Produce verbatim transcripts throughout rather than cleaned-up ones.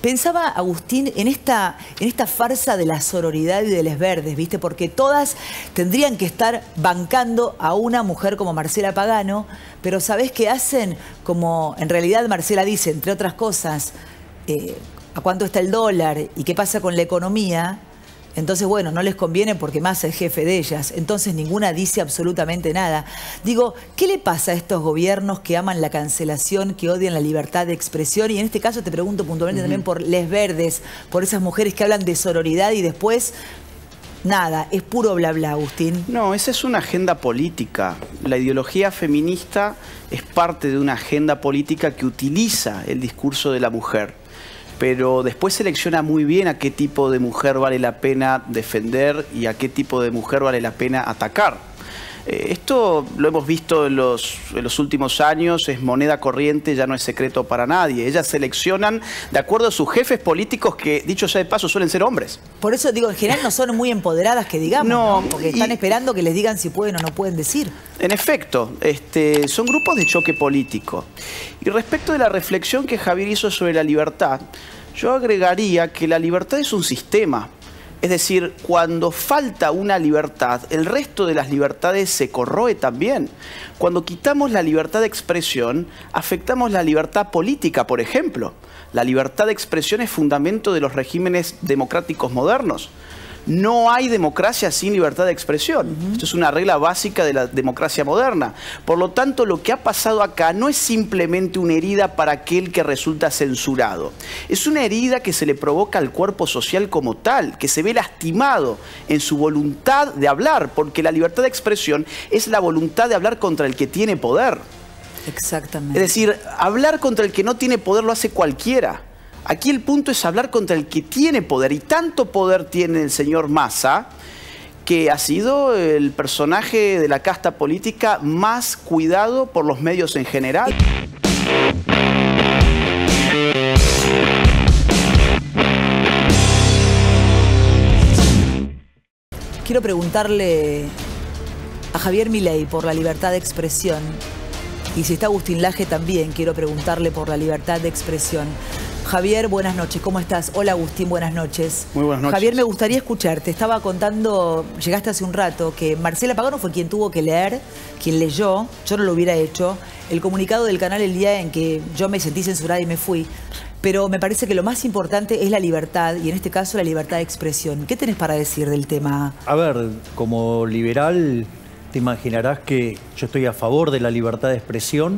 Pensaba, Agustín, en esta, en esta farsa de la sororidad y de les verdes, ¿viste? Porque todas tendrían que estar bancando a una mujer como Marcela Pagano, pero ¿sabés qué hacen? Como en realidad Marcela dice, entre otras cosas, eh, a cuánto está el dólar y qué pasa con la economía. Entonces, bueno, no les conviene porque Massa es jefe de ellas. Entonces, ninguna dice absolutamente nada. Digo, ¿qué le pasa a estos gobiernos que aman la cancelación, que odian la libertad de expresión? Y en este caso te pregunto puntualmente uh-huh. también por les verdes, por esas mujeres que hablan de sororidad y después, nada, es puro bla bla, Agustín. No, esa es una agenda política. La ideología feminista es parte de una agenda política que utiliza el discurso de la mujer, pero después selecciona muy bien a qué tipo de mujer vale la pena defender y a qué tipo de mujer vale la pena atacar. Eh, esto lo hemos visto en los, en los últimos años, es moneda corriente, ya no es secreto para nadie. Ellas seleccionan de acuerdo a sus jefes políticos que, dicho sea de paso, suelen ser hombres. Por eso digo, en general no son muy empoderadas que digamos, no, ¿no? Porque están y, esperando que les digan si pueden o no pueden decir. En efecto, este, son grupos de choque político. Y respecto de la reflexión que Javier hizo sobre la libertad, yo agregaría que la libertad es un sistema. Es decir, cuando falta una libertad, el resto de las libertades se corroe también. Cuando quitamos la libertad de expresión, afectamos la libertad política, por ejemplo. La libertad de expresión es fundamento de los regímenes democráticos modernos. No hay democracia sin libertad de expresión. Uh-huh. Esto es una regla básica de la democracia moderna. Por lo tanto, lo que ha pasado acá no es simplemente una herida para aquel que resulta censurado. Es una herida que se le provoca al cuerpo social como tal, que se ve lastimado en su voluntad de hablar, porque la libertad de expresión es la voluntad de hablar contra el que tiene poder. Exactamente. Es decir, hablar contra el que no tiene poder lo hace cualquiera. Aquí el punto es hablar contra el que tiene poder, y tanto poder tiene el señor Massa, que ha sido el personaje de la casta política más cuidado por los medios en general. Quiero preguntarle a Javier Milei por la libertad de expresión, y si está Agustín Laje también quiero preguntarle por la libertad de expresión. Javier, buenas noches, ¿cómo estás? Hola Agustín, buenas noches. Muy buenas noches. Javier, me gustaría escucharte. Estaba contando, llegaste hace un rato, que Marcela Pagano fue quien tuvo que leer, quien leyó, yo no lo hubiera hecho, el comunicado del canal el día en que yo me sentí censurada y me fui. Pero me parece que lo más importante es la libertad, y en este caso la libertad de expresión. ¿Qué tenés para decir del tema? A ver, como liberal te imaginarás que yo estoy a favor de la libertad de expresión,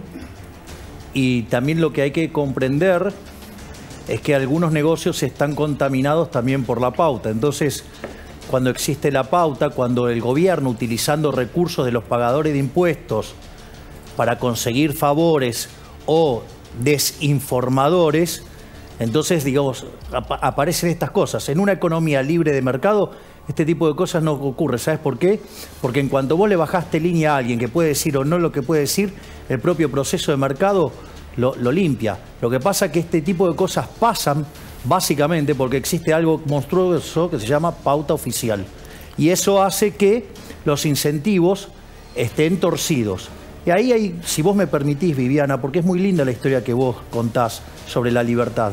y también lo que hay que comprender es que algunos negocios están contaminados también por la pauta. Entonces, cuando existe la pauta, cuando el gobierno, utilizando recursos de los pagadores de impuestos para conseguir favores o desinformadores, entonces, digamos, ap aparecen estas cosas. En una economía libre de mercado, este tipo de cosas no ocurre. ¿Sabes por qué? Porque en cuanto vos le bajaste línea a alguien que puede decir o no lo que puede decir, el propio proceso de mercado Lo, lo limpia. Lo que pasa es que este tipo de cosas pasan básicamente porque existe algo monstruoso que se llama pauta oficial. Y eso hace que los incentivos estén torcidos. Y ahí hay, si vos me permitís, Viviana, porque es muy linda la historia que vos contás sobre la libertad.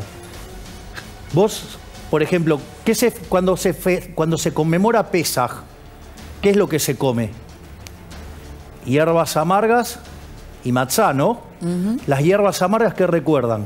Vos, por ejemplo, ¿qué se, cuando, se fe, cuando se conmemora Pesaj, ¿qué es lo que se come? Hierbas amargas y matzá, ¿no? Uh-huh. Las hierbas amargas, ¿qué recuerdan?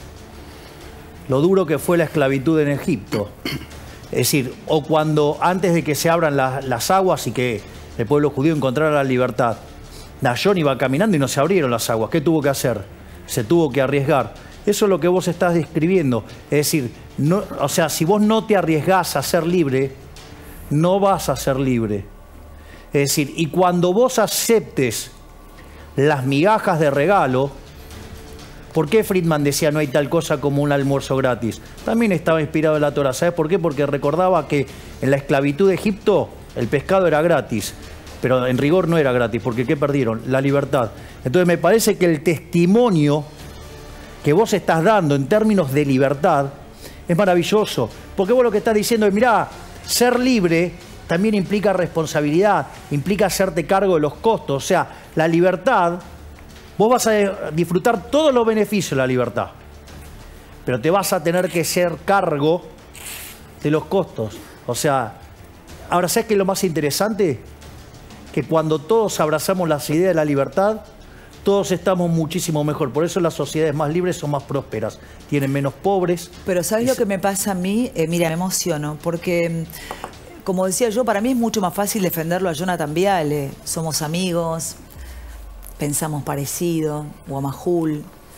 Lo duro que fue la esclavitud en Egipto. Es decir, o cuando antes de que se abran la, las aguas y que el pueblo judío encontrara la libertad, Nayón iba caminando y no se abrieron las aguas. ¿Qué tuvo que hacer? Se tuvo que arriesgar. Eso es lo que vos estás describiendo. Es decir, no, o sea, si vos no te arriesgás a ser libre, no vas a ser libre. Es decir, y cuando vos aceptes las migajas de regalo, ¿por qué Friedman decía no hay tal cosa como un almuerzo gratis? También estaba inspirado en la Torá. ¿Sabes por qué? Porque recordaba que en la esclavitud de Egipto el pescado era gratis, pero en rigor no era gratis, porque ¿qué perdieron? La libertad. Entonces me parece que el testimonio que vos estás dando en términos de libertad es maravilloso, porque vos lo que estás diciendo es, mirá, ser libre también implica responsabilidad, implica hacerte cargo de los costos. O sea, la libertad, vos vas a disfrutar todos los beneficios de la libertad, pero te vas a tener que hacer cargo de los costos. O sea, ahora, ¿sabes qué es lo más interesante? Que cuando todos abrazamos las ideas de la libertad, todos estamos muchísimo mejor. Por eso las sociedades más libres son más prósperas, tienen menos pobres. Pero ¿sabes lo que me pasa a mí? Eh, mira, me emociono, porque, como decía yo, para mí es mucho más fácil defenderlo a Jonathan Viale. Somos amigos, pensamos parecido, o a Majul.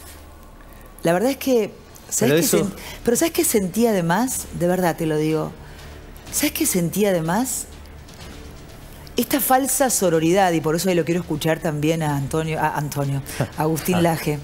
La verdad es que... ¿sabes Pero, qué eso... sen... Pero ¿sabes qué sentí además? De verdad te lo digo. ¿Sabes qué sentí además? Esta falsa sororidad, y por eso ahí lo quiero escuchar también a Antonio, a Antonio, a Agustín Laje.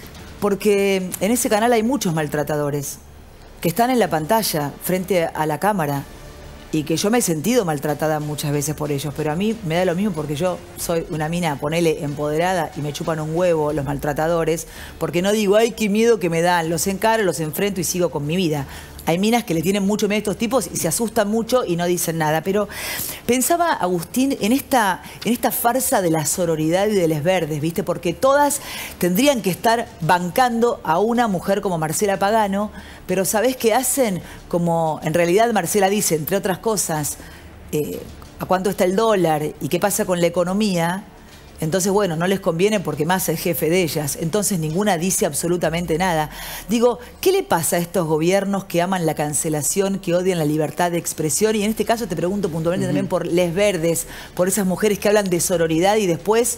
Porque en ese canal hay muchos maltratadores que están en la pantalla, frente a la cámara, y que yo me he sentido maltratada muchas veces por ellos, pero a mí me da lo mismo porque yo soy una mina, ponele, empoderada, y me chupan un huevo los maltratadores, porque no digo, ay, qué miedo que me dan, los encaro, los enfrento y sigo con mi vida. Hay minas que le tienen mucho miedo a estos tipos y se asustan mucho y no dicen nada. Pero pensaba, Agustín, en esta, en esta farsa de la sororidad y de les verdes, ¿viste? Porque todas tendrían que estar bancando a una mujer como Marcela Pagano, pero ¿sabés qué hacen? Como en realidad Marcela dice, entre otras cosas, eh, ¿a cuánto está el dólar? ¿Y qué pasa con la economía? Entonces, bueno, no les conviene porque Massa es jefe de ellas. Entonces, ninguna dice absolutamente nada. Digo, ¿qué le pasa a estos gobiernos que aman la cancelación, que odian la libertad de expresión? Y en este caso te pregunto puntualmente uh-huh. también por les verdes, por esas mujeres que hablan de sororidad y después...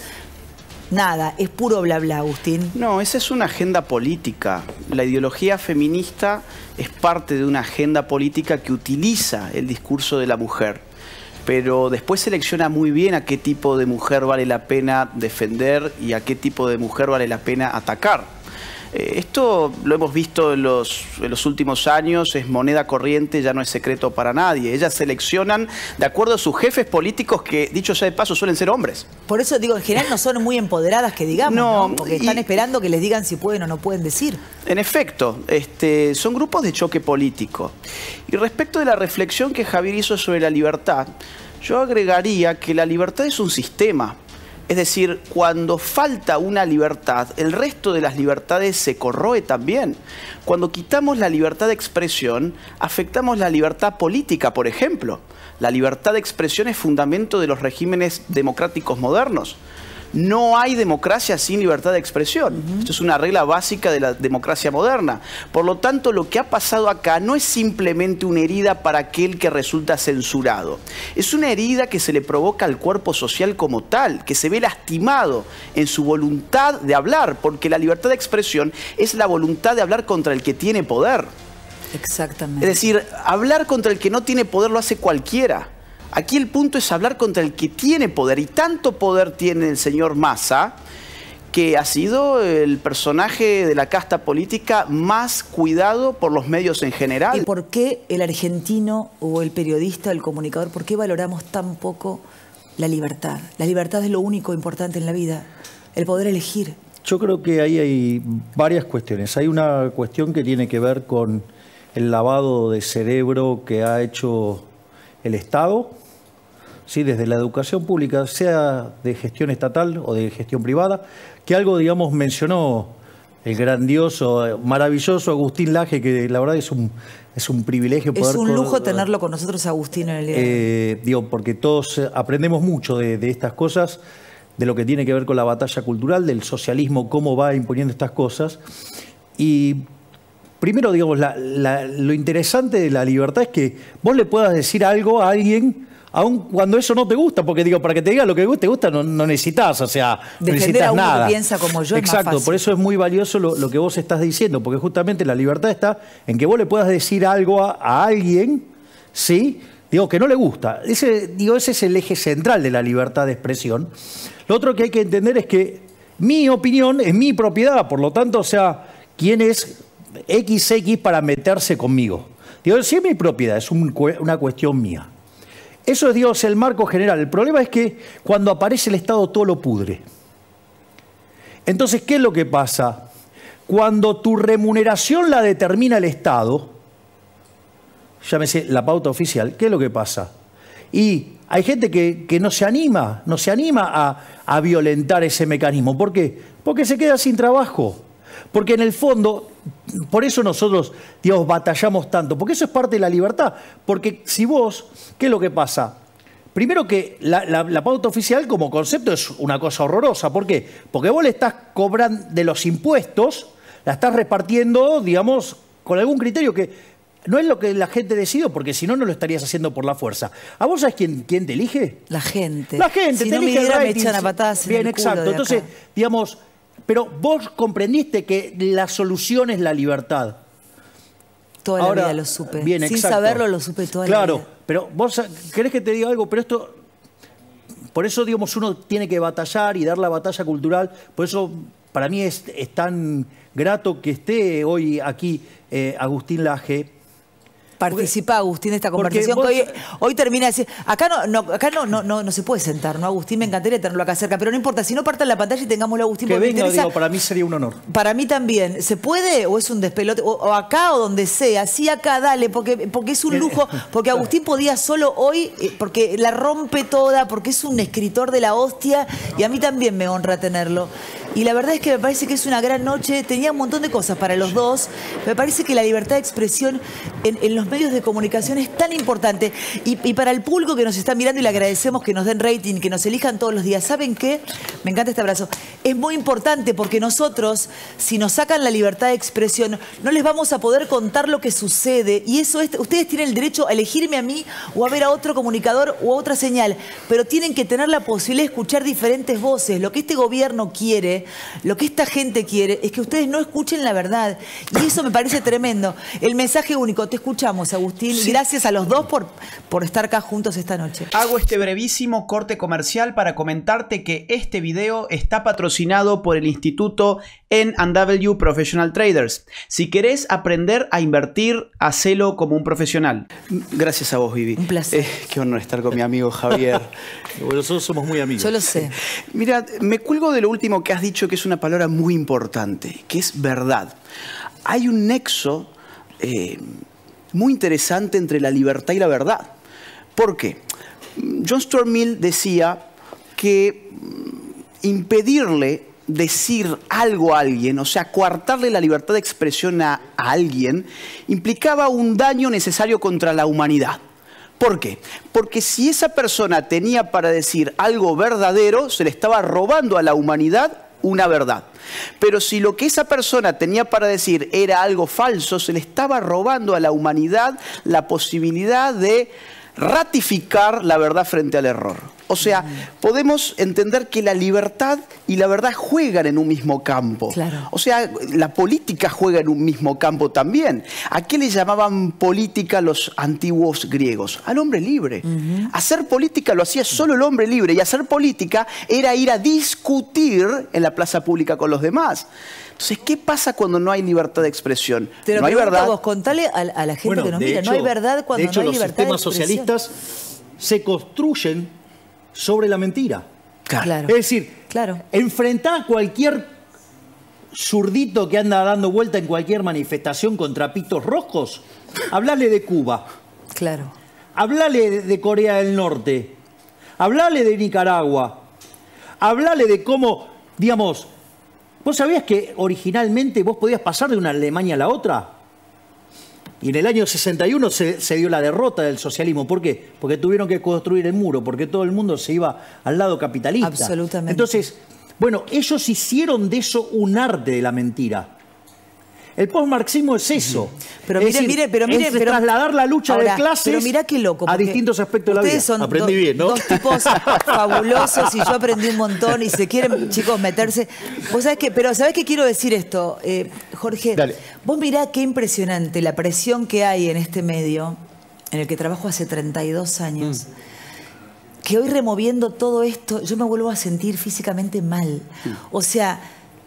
nada, es puro bla bla, Agustín. No, esa es una agenda política. La ideología feminista es parte de una agenda política que utiliza el discurso de la mujer, pero después selecciona muy bien a qué tipo de mujer vale la pena defender y a qué tipo de mujer vale la pena atacar. Eh, esto lo hemos visto en los, en los últimos años, es moneda corriente, ya no es secreto para nadie. Ellas seleccionan de acuerdo a sus jefes políticos que, dicho sea de paso, suelen ser hombres. Por eso digo, en general no son muy empoderadas que digamos, ¿no? No, Porque y, están esperando que les digan si pueden o no pueden decir. En efecto, este, son grupos de choque político. Y respecto de la reflexión que Javier hizo sobre la libertad, yo agregaría que la libertad es un sistema. Es decir, cuando falta una libertad, el resto de las libertades se corroe también. Cuando quitamos la libertad de expresión, afectamos la libertad política, por ejemplo. La libertad de expresión es fundamento de los regímenes democráticos modernos. No hay democracia sin libertad de expresión. Uh-huh. Esto es una regla básica de la democracia moderna. Por lo tanto, lo que ha pasado acá no es simplemente una herida para aquel que resulta censurado. Es una herida que se le provoca al cuerpo social como tal, que se ve lastimado en su voluntad de hablar, porque la libertad de expresión es la voluntad de hablar contra el que tiene poder. Exactamente. Es decir, hablar contra el que no tiene poder lo hace cualquiera. Aquí el punto es hablar contra el que tiene poder, y tanto poder tiene el señor Massa, que ha sido el personaje de la casta política más cuidado por los medios en general. ¿Y por qué el argentino o el periodista, el comunicador, por qué valoramos tan poco la libertad? La libertad es lo único importante en la vida, el poder elegir. Yo creo que ahí hay varias cuestiones. Hay una cuestión que tiene que ver con el lavado de cerebro que ha hecho el Estado, ¿sí? Desde la educación pública, sea de gestión estatal o de gestión privada, que algo, digamos, mencionó el grandioso, maravilloso Agustín Laje, que la verdad es un, es un privilegio poder... Es un lujo tenerlo con nosotros, Agustín, en el día de hoy. Eh, digo, porque todos aprendemos mucho de, de estas cosas, de lo que tiene que ver con la batalla cultural, del socialismo, cómo va imponiendo estas cosas. Y primero, digamos, la, la, lo interesante de la libertad es que vos le puedas decir algo a alguien, aun cuando eso no te gusta, porque digo, para que te diga lo que te gusta no, no necesitas, o sea, no necesitas a uno nada. Que piensa como yo. Exacto, es más fácil. Por eso es muy valioso lo, lo que vos estás diciendo, porque justamente la libertad está en que vos le puedas decir algo a, a alguien, ¿sí? Digo, que no le gusta. Ese, digo, ese es el eje central de la libertad de expresión. Lo otro que hay que entender es que mi opinión es mi propiedad, por lo tanto, o sea, ¿quién es equis equis para meterse conmigo? Digo, sí es mi propiedad, es un, una cuestión mía. Eso es, Dios, el marco general. El problema es que cuando aparece el Estado todo lo pudre. Entonces, ¿qué es lo que pasa? Cuando tu remuneración la determina el Estado, llámese la pauta oficial, ¿qué es lo que pasa? Y hay gente que, que no se anima, no se anima a, a violentar ese mecanismo. ¿Por qué? Porque se queda sin trabajo. Porque en el fondo, por eso nosotros, digamos, batallamos tanto, porque eso es parte de la libertad. Porque si vos, ¿qué es lo que pasa? Primero que la, la, la pauta oficial como concepto es una cosa horrorosa. ¿Por qué? Porque vos le estás cobrando de los impuestos, la estás repartiendo, digamos, con algún criterio que no es lo que la gente decidió, porque si no, no lo estarías haciendo por la fuerza. ¿A vos sabés quién, quién te elige? La gente. La gente, si te no elige me, diera, me ratings. echan a patadas en Bien, el culo exacto. de Entonces, acá. digamos, pero vos comprendiste que la solución es la libertad. Toda Ahora, la vida lo supe. bien, Sin exacto. saberlo lo supe toda claro, la vida. Claro, pero vos querés que te diga algo, pero esto, por eso, digamos, uno tiene que batallar y dar la batalla cultural. Por eso, para mí es, es tan grato que esté hoy aquí eh, Agustín Laje. Participa, Agustín, de esta conversación vos, que hoy, hoy termina de decir, acá no, no, acá no, no, no, no se puede sentar, ¿no, Agustín? Me encantaría tenerlo acá cerca, pero no importa, si no partan la pantalla y tengámoslo, Agustín, que porque venga, me interesa, digo, para mí sería un honor. Para mí también. ¿Se puede o es un despelote? O, o acá o donde sea. Sí, acá, dale, porque, porque es un lujo. Porque Agustín podía solo hoy, eh, porque la rompe toda, porque es un escritor de la hostia y a mí también me honra tenerlo. Y la verdad es que me parece que es una gran noche. Tenía un montón de cosas para los dos. Me parece que la libertad de expresión en, en los medios de comunicación es tan importante. Y, y para el público que nos está mirando, y le agradecemos que nos den rating, que nos elijan todos los días. ¿Saben qué? Me encanta este abrazo. Es muy importante porque nosotros, si nos sacan la libertad de expresión, no les vamos a poder contar lo que sucede. Y eso es, ustedes tienen el derecho a elegirme a mí o a ver a otro comunicador o a otra señal. Pero tienen que tener la posibilidad de escuchar diferentes voces. Lo que este gobierno quiere, lo que esta gente quiere, es que ustedes no escuchen la verdad. Y eso me parece tremendo. El mensaje único. Te escuchamos, Agustín. Sí. Gracias a los dos por, por estar acá juntos esta noche. Hago este brevísimo corte comercial para comentarte que este video está patrocinado por el Instituto N W Professional Traders. Si querés aprender a invertir, hacelo como un profesional. Gracias a vos, Vivi. Un placer. Eh, qué honor estar con mi amigo Javier. Bueno, nosotros somos muy amigos. Yo lo sé. Mira, me cuelgo de lo último que has dicho, que es una palabra muy importante, que es verdad. Hay un nexo eh, muy interesante entre la libertad y la verdad. ¿Por qué? John Stuart Mill decía que impedirle decir algo a alguien, o sea, coartarle la libertad de expresión a, a alguien, implicaba un daño necesario contra la humanidad. ¿Por qué? Porque si esa persona tenía para decir algo verdadero, se le estaba robando a la humanidad una verdad. Pero si lo que esa persona tenía para decir era algo falso, se le estaba robando a la humanidad la posibilidad de ratificar la verdad frente al error. O sea, mm. podemos entender que la libertad y la verdad juegan en un mismo campo. Claro. O sea, la política juega en un mismo campo también. ¿A qué le llamaban política los antiguos griegos? Al hombre libre. Uh-huh. Hacer política lo hacía solo el hombre libre, y hacer política era ir a discutir en la plaza pública con los demás. Entonces, ¿qué pasa cuando no hay libertad de expresión? Te lo no hay verdad. Vos, contale a, a la gente bueno, que nos mira, hecho, no hay verdad cuando de hecho, no hay libertad de expresión. los sistemas socialistas se construyen sobre la mentira. Claro. Es decir, claro. enfrentar a cualquier zurdito que anda dando vuelta en cualquier manifestación con trapitos rojos, hablale de Cuba. Claro. Hablale de, de Corea del Norte. Hablale de Nicaragua. Hablale de cómo, digamos, ¿vos sabías que originalmente vos podías pasar de una Alemania a la otra? Y en el año sesenta y uno se, se dio la derrota del socialismo. ¿Por qué? Porque tuvieron que construir el muro, porque todo el mundo se iba al lado capitalista. Absolutamente. Entonces, bueno, ellos hicieron de eso un arte de la mentira. El postmarxismo es eso. Pero es mire, decir, mire, pero mire, es pero, trasladar la lucha ahora, de clases pero mirá qué loco, a distintos aspectos de la vida. Ustedes son Aprendí do, bien, ¿no? dos tipos fabulosos y yo aprendí un montón y se quieren, chicos, meterse. Vos sabés que, pero ¿sabés qué quiero decir esto, eh, Jorge? Dale. Vos mirá qué impresionante la presión que hay en este medio, en el que trabajo hace treinta y dos años. Mm. Que hoy removiendo todo esto, yo me vuelvo a sentir físicamente mal. Mm. O sea,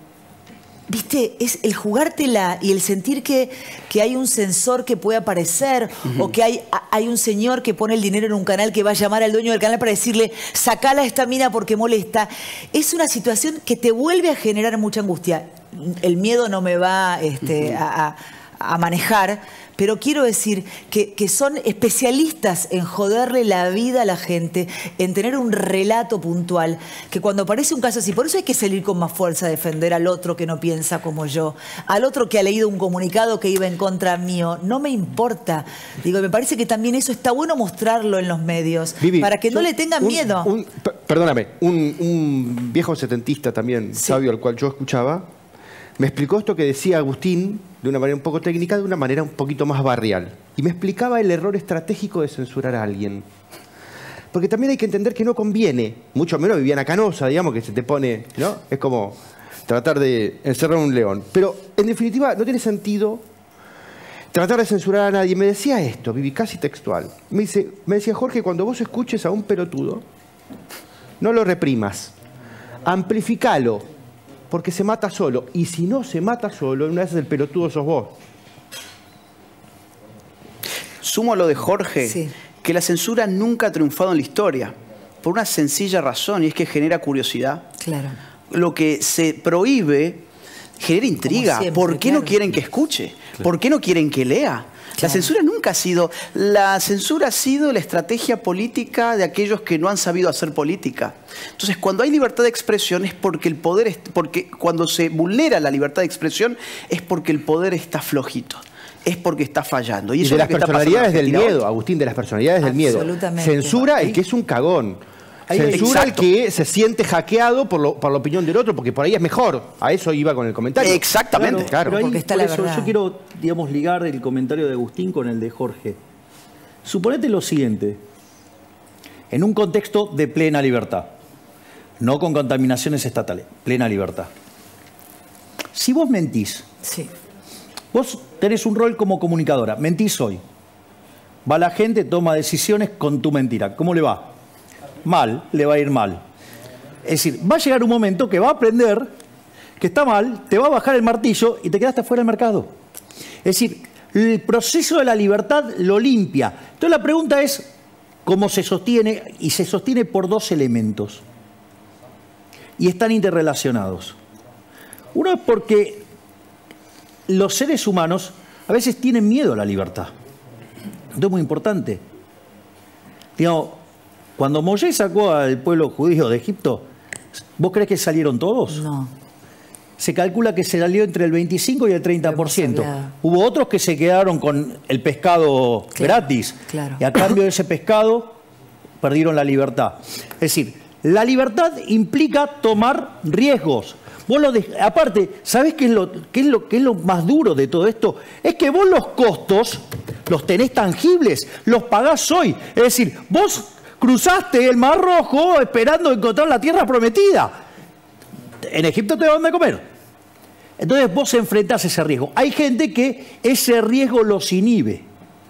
viste, es el jugártela y el sentir que, que hay un censor que puede aparecer, uh-huh. o que hay, hay un señor que pone el dinero en un canal que va a llamar al dueño del canal para decirle, sacala esta mina porque molesta. Es una situación que te vuelve a generar mucha angustia. El miedo no me va este, uh-huh. a, a manejar, pero quiero decir que, que son especialistas en joderle la vida a la gente, en tener un relato puntual, que cuando aparece un caso así, por eso hay que salir con más fuerza a defender al otro que no piensa como yo, al otro que ha leído un comunicado que iba en contra mío, no me importa. Digo, me parece que también eso está bueno mostrarlo en los medios, Vivi, para que no le tengan un, miedo. Un, perdóname, un, un viejo setentista también, sí, sabio, al cual yo escuchaba, me explicó esto que decía Agustín, de una manera un poco técnica, de una manera un poquito más barrial. Y me explicaba el error estratégico de censurar a alguien. Porque también hay que entender que no conviene, mucho menos Viviana Canosa, digamos, que se te pone, ¿no? Es como tratar de encerrar a un león. Pero, en definitiva, no tiene sentido tratar de censurar a nadie. Me decía esto, Vivi, casi textual. Me, dice, me decía, Jorge, cuando vos escuches a un pelotudo, no lo reprimas, amplificalo, porque se mata solo. Y si no se mata solo, una vez el pelotudo sos vos. Sumo a lo de Jorge, sí, que la censura nunca ha triunfado en la historia, por una sencilla razón, y es que genera curiosidad. Claro. Lo que se prohíbe genera intriga. Siempre, ¿por qué claro. no quieren que escuche? Claro. ¿Por qué no quieren que lea? Claro. La censura nunca ha sido... La censura ha sido la estrategia política de aquellos que no han sabido hacer política. Entonces, cuando hay libertad de expresión es porque el poder... Es, porque cuando se vulnera la libertad de expresión es porque el poder está flojito. Es porque está fallando. Y, eso y de es las personalidades del miedo, Agustín, de las personalidades del miedo. Censura el que es un cagón. Censura el que se siente hackeado por, lo, por la opinión del otro, porque por ahí es mejor. A eso iba con el comentario. Exactamente. Claro, claro. Pero ahí, porque está por la eso, verdad. Yo quiero, digamos, ligar el comentario de Agustín con el de Jorge. Suponete lo siguiente. En un contexto de plena libertad, no con contaminaciones estatales, plena libertad. Si vos mentís, sí, vos tenés un rol como comunicadora, mentís hoy. Va la gente, toma decisiones con tu mentira. ¿Cómo le va? Mal, le va a ir mal. Es decir, va a llegar un momento que va a aprender que está mal, te va a bajar el martillo y te quedaste fuera del mercado. Es decir, el proceso de la libertad lo limpia. Entonces la pregunta es, ¿cómo se sostiene? Y se sostiene por dos elementos. Y están interrelacionados. Uno es porque los seres humanos a veces tienen miedo a la libertad. Esto es muy importante. Digamos, cuando Moisés sacó al pueblo judío de Egipto, ¿vos crees que salieron todos? No. Se calcula que se salió entre el veinticinco y el treinta por ciento. Hubo otros que se quedaron con el pescado claro, gratis. Claro. Y a cambio de ese pescado, perdieron la libertad. Es decir, la libertad implica tomar riesgos. Vos lo de... Aparte, ¿sabés qué es, lo, qué, es lo, qué es lo más duro de todo esto? Es que vos los costos los tenés tangibles, los pagás hoy. Es decir, vos cruzaste el Mar Rojo esperando encontrar la tierra prometida. En Egipto te daban de comer. Entonces vos enfrentás ese riesgo. Hay gente que ese riesgo los inhibe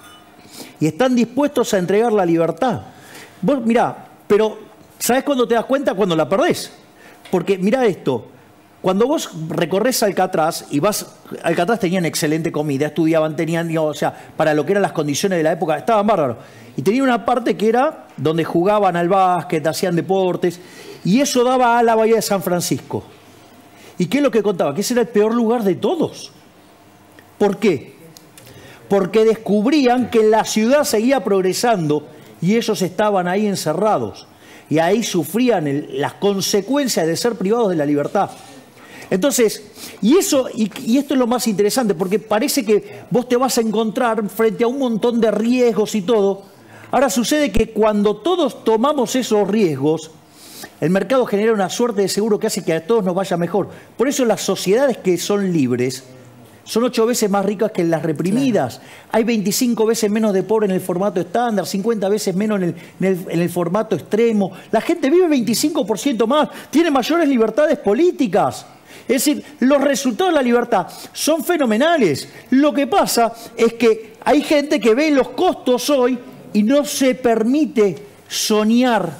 y están dispuestos a entregar la libertad. Vos mirá, pero ¿sabés cuándo te das cuenta? Cuando la perdés. Porque mirá esto, cuando vos recorres Alcatraz y vas... Alcatraz tenían excelente comida, estudiaban, tenían, o sea, para lo que eran las condiciones de la época, estaban bárbaros. Y tenía una parte que era donde jugaban al básquet, hacían deportes, y eso daba a la bahía de San Francisco. ¿Y qué es lo que contaba? Que ese era el peor lugar de todos. ¿Por qué? Porque descubrían que la ciudad seguía progresando y ellos estaban ahí encerrados. Y ahí sufrían el, las consecuencias de ser privados de la libertad. Entonces, y, eso, y, y esto es lo más interesante, porque parece que vos te vas a encontrar frente a un montón de riesgos y todo. Ahora sucede que cuando todos tomamos esos riesgos, el mercado genera una suerte de seguro que hace que a todos nos vaya mejor. Por eso las sociedades que son libres son ocho veces más ricas que las reprimidas. Claro. Hay veinticinco veces menos de pobre en el formato estándar, cincuenta veces menos en el, en, el, en el formato extremo. La gente vive veinticinco por ciento más, tiene mayores libertades políticas. Es decir, los resultados de la libertad son fenomenales. Lo que pasa es que hay gente que ve los costos hoy y no se permite soñar,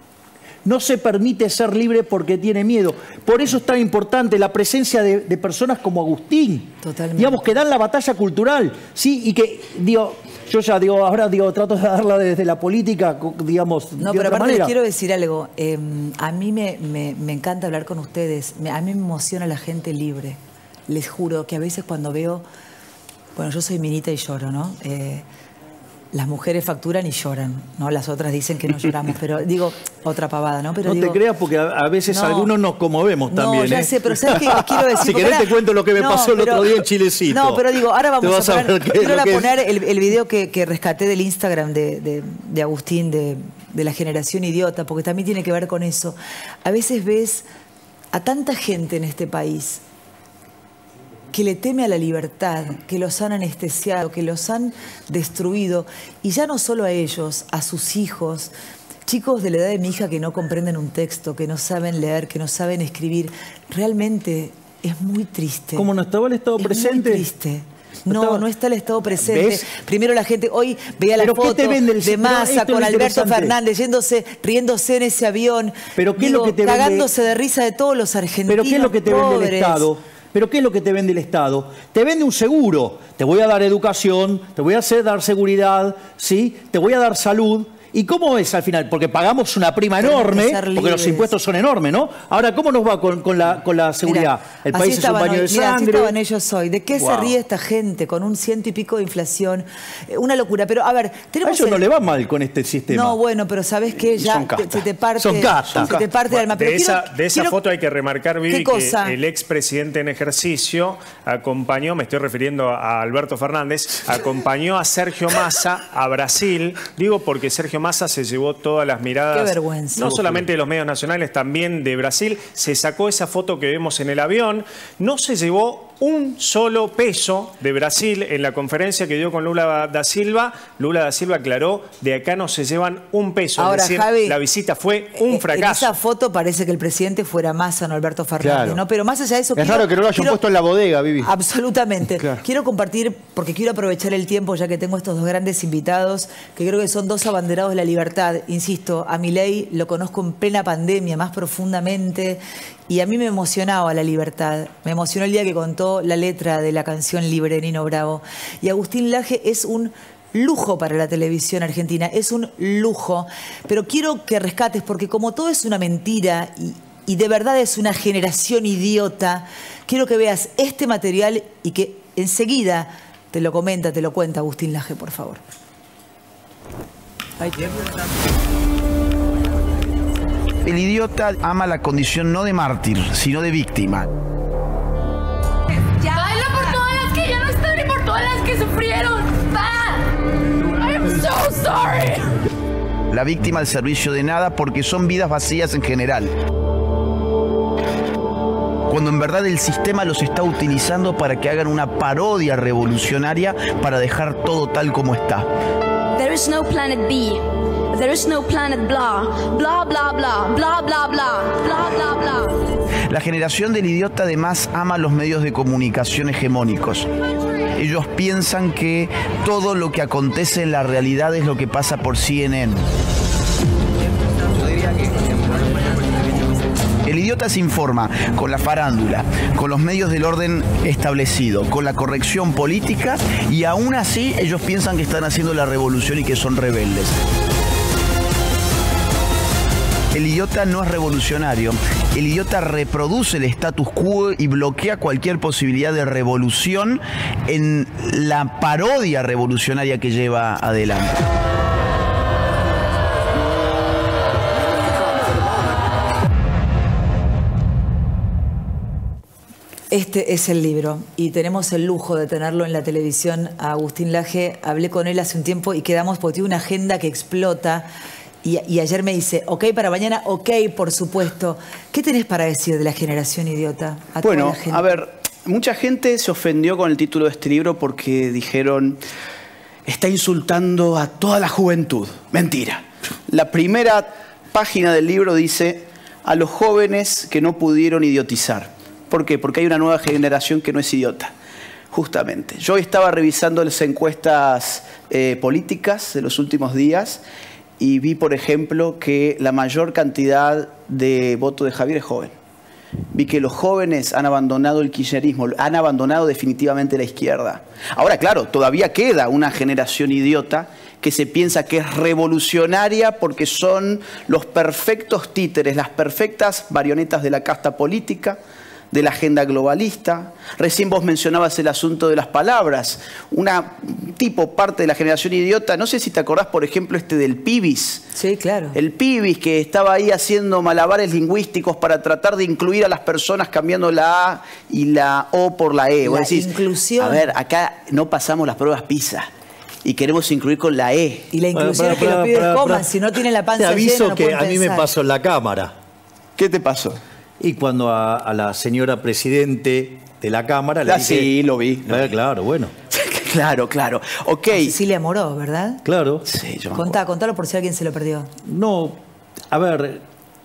no se permite ser libre porque tiene miedo. Por eso es tan importante la presencia de, de personas como Agustín, totalmente, digamos, que dan la batalla cultural, ¿sí? Y que, digo, yo ya digo, ahora digo, trato de darla desde la política, digamos, no, de pero otra aparte manera. Les quiero decir algo. Eh, a mí me, me, me encanta hablar con ustedes. Me, a mí me emociona la gente libre. Les juro que a veces cuando veo Bueno, yo soy minita y lloro, ¿no? Eh, las mujeres facturan y lloran, ¿no? Las otras dicen que no lloramos, pero digo, otra pavada, ¿no? Pero no digo, te creas porque a, a veces no, algunos nos conmovemos también. No, ya ¿eh? sé, pero ¿sabes qué les quiero decir? Si querés ahora, te cuento lo que me no, pasó el pero, otro día en Chilecito. No, pero digo, ahora vamos a poner, a qué, quiero que poner el, el video que, que rescaté del Instagram de, de, de Agustín, de, de la generación idiota, porque también tiene que ver con eso. A veces ves a tanta gente en este país que le teme a la libertad, que los han anestesiado, que los han destruido, y ya no solo a ellos, a sus hijos, chicos de la edad de mi hija que no comprenden un texto, que no saben leer, que no saben escribir. Realmente es muy triste. ¿Cómo no estaba el Estado es presente? Muy triste. No, Estaba... no está el Estado presente. ¿Ves? Primero la gente, hoy veía la ¿Pero foto qué te vende el... de Massa con Alberto Fernández, yéndose, riéndose en ese avión, ¿Pero qué digo, es lo que te cagándose vende... de risa de todos los argentinos. ¿Pero qué es lo que te pobres. vende el Estado? ¿Pero qué es lo que te vende el Estado? Te vende un seguro. Te voy a dar educación, te voy a hacer dar seguridad, ¿sí? Te voy a dar salud. ¿Y cómo es al final? Porque pagamos una prima enorme, porque los impuestos son enormes, ¿no? Ahora, ¿cómo nos va con, con, la, con la seguridad? Mirá, el país es un baño hoy, de mirá, sangre. Así estaban ellos hoy. ¿De qué wow. se ríe esta gente con un ciento y pico de inflación? Eh, una locura. Pero, a ver, tenemos... A ellos el... no le va mal con este sistema. No, bueno, pero ¿sabés qué? Ya te, se te parte, son castas. se te parte el alma. Pero de, quiero, esa, de esa quiero... foto hay que remarcar, Vivi, que cosa? el expresidente en ejercicio acompañó, me estoy refiriendo a Alberto Fernández, acompañó a Sergio Massa a Brasil. Digo porque Sergio Massa se llevó todas las miradas. Qué vergüenza. No solamente de los medios nacionales, también de Brasil. Se sacó esa foto que vemos en el avión. No se llevó un solo peso de Brasil en la conferencia que dio con Lula da Silva. Lula da Silva aclaró, de acá no se llevan un peso. Ahora, es decir, Javi, la visita fue un fracaso. En esa foto parece que el presidente fuera Massa, no Alberto Fernández, claro. ¿no? Pero más allá de eso... Es quiero, raro que no lo hayan quiero, puesto en la bodega, Vivi. Absolutamente. Claro. Quiero compartir, porque quiero aprovechar el tiempo, ya que tengo estos dos grandes invitados, que creo que son dos abanderados de la libertad. Insisto, a Milei lo conozco en plena pandemia, más profundamente, y a mí me emocionaba la libertad. Me emocionó el día que contó la letra de la canción Libre de Nino Bravo. Y Agustín Laje es un lujo para la televisión argentina, es un lujo. Pero quiero que rescates, porque como todo es una mentira y, y de verdad es una generación idiota, quiero que veas este material y que enseguida te lo comenta, te lo cuenta Agustín Laje, por favor. Ahí te... El idiota ama la condición no de mártir, sino de víctima. Ya, baila por todas las que ya no están y por todas las que sufrieron. Va. I'm so sorry. La víctima al servicio de nada porque son vidas vacías en general. Cuando en verdad el sistema los está utilizando para que hagan una parodia revolucionaria para dejar todo tal como está. There is no planet B. There is no planet blah, blah, blah, blah, blah, blah, blah, blah, blah, blah. La generación del idiota además ama los medios de comunicación hegemónicos. Ellos piensan que todo lo que acontece en la realidad es lo que pasa por C N N. El idiota se informa con la farándula, con los medios del orden establecido, con la corrección política, y aún así ellos piensan que están haciendo la revolución y que son rebeldes. El idiota no es revolucionario. El idiota reproduce el status quo y bloquea cualquier posibilidad de revolución en la parodia revolucionaria que lleva adelante. Este es el libro y tenemos el lujo de tenerlo en la televisión a Agustín Laje. Hablé con él hace un tiempo y quedamos porque tiene una agenda que explota. Y, y ayer me dice, ok para mañana, ok, por supuesto. ¿Qué tenés para decir de la generación idiota? A bueno, toda la gente? A ver, mucha gente se ofendió con el título de este libro porque dijeron, está insultando a toda la juventud. Mentira. La primera página del libro dice, a los jóvenes que no pudieron idiotizar. ¿Por qué? Porque hay una nueva generación que no es idiota. Justamente. Yo estaba revisando las encuestas eh, políticas de los últimos días y vi, por ejemplo, que la mayor cantidad de votos de Javier es joven. Vi que los jóvenes han abandonado el kirchnerismo, han abandonado definitivamente la izquierda. Ahora, claro, todavía queda una generación idiota que se piensa que es revolucionaria porque son los perfectos títeres, las perfectas marionetas de la casta política, de la agenda globalista. Recién vos mencionabas el asunto de las palabras. Una tipo parte de la generación idiota, no sé si te acordás, por ejemplo, este del pibis. Sí, claro. El pibis que estaba ahí haciendo malabares lingüísticos para tratar de incluir a las personas cambiando la A y la O por la E. La Vos decís, inclusión. a ver, acá no pasamos las pruebas PISA y queremos incluir con la E. Y la inclusión Pará, es que pará, los pibes pará, coman, pará. si no tienen la Te panza aviso llena, no que pueden a mí me pensar. pasó en la cámara. ¿Qué te pasó? Y cuando a, a la señora presidente de la Cámara le Ah, dije... sí, lo vi. lo Eh, vi. claro, bueno. Claro, claro. Ok. Cecilia Moró, ¿verdad? Claro. Sí, yo me Contá, acuerdo. contalo por si alguien se lo perdió. No, a ver,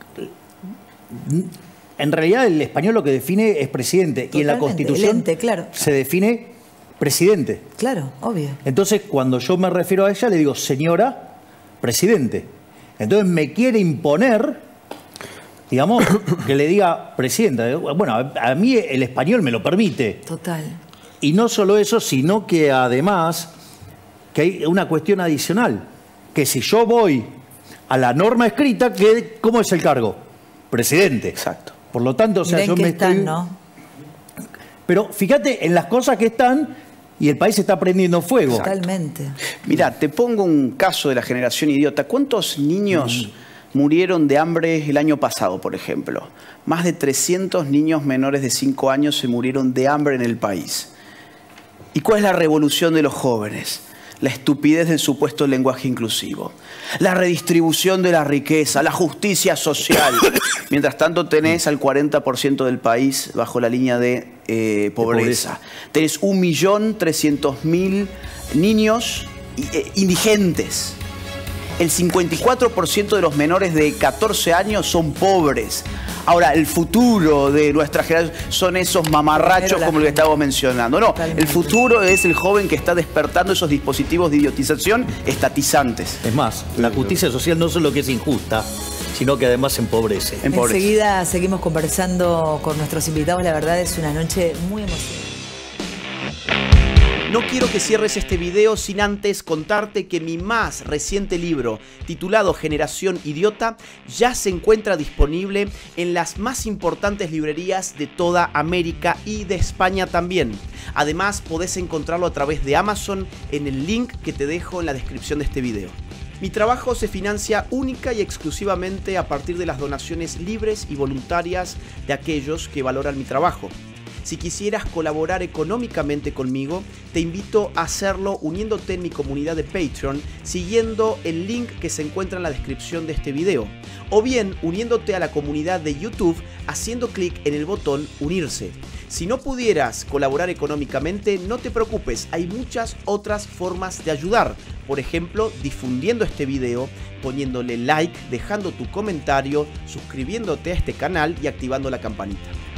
en realidad el español lo que define es presidente y en la Totalmente, Constitución el ente, claro. se define presidente. Claro, obvio. Entonces, cuando yo me refiero a ella, le digo señora presidente. Entonces me quiere imponer, digamos, que le diga presidenta. Bueno, a, a mí el español me lo permite. Total. Y no solo eso, sino que además que hay una cuestión adicional, que si yo voy a la norma escrita, ¿qué, ¿cómo es el cargo? Presidente. Exacto. Por lo tanto, o sea, Mirá en yo qué me están, estoy... ¿no? Pero fíjate en las cosas que están y el país está prendiendo fuego. Totalmente. Mirá, te pongo un caso de la generación idiota. ¿Cuántos niños murieron de hambre el año pasado, por ejemplo? Más de trescientos niños menores de cinco años se murieron de hambre en el país. ¿Y cuál es la revolución de los jóvenes? La estupidez del supuesto lenguaje inclusivo, la redistribución de la riqueza, la justicia social. Mientras tanto tenés al cuarenta por ciento del país bajo la línea de eh, pobreza. pobreza. Tenés un millón trescientos mil niños eh, indigentes. El cincuenta y cuatro por ciento de los menores de catorce años son pobres. Ahora, el futuro de nuestra generación son esos mamarrachos Pero la como el que gente. estábamos mencionando. No, Totalmente. el futuro es el joven que está despertando esos dispositivos de idiotización estatizantes. Es más, la justicia social no solo que es injusta, sino que además empobrece. Empobrece. Enseguida seguimos conversando con nuestros invitados. La verdad es una noche muy emocionante. No quiero que cierres este video sin antes contarte que mi más reciente libro, titulado Generación Idiota, ya se encuentra disponible en las más importantes librerías de toda América y de España también. Además, podés encontrarlo a través de Amazon en el link que te dejo en la descripción de este video. Mi trabajo se financia única y exclusivamente a partir de las donaciones libres y voluntarias de aquellos que valoran mi trabajo. Si quisieras colaborar económicamente conmigo, te invito a hacerlo uniéndote en mi comunidad de Patreon, siguiendo el link que se encuentra en la descripción de este video, o bien uniéndote a la comunidad de YouTube haciendo clic en el botón Unirse. Si no pudieras colaborar económicamente, no te preocupes, hay muchas otras formas de ayudar. Por ejemplo, difundiendo este video, poniéndole like, dejando tu comentario, suscribiéndote a este canal y activando la campanita.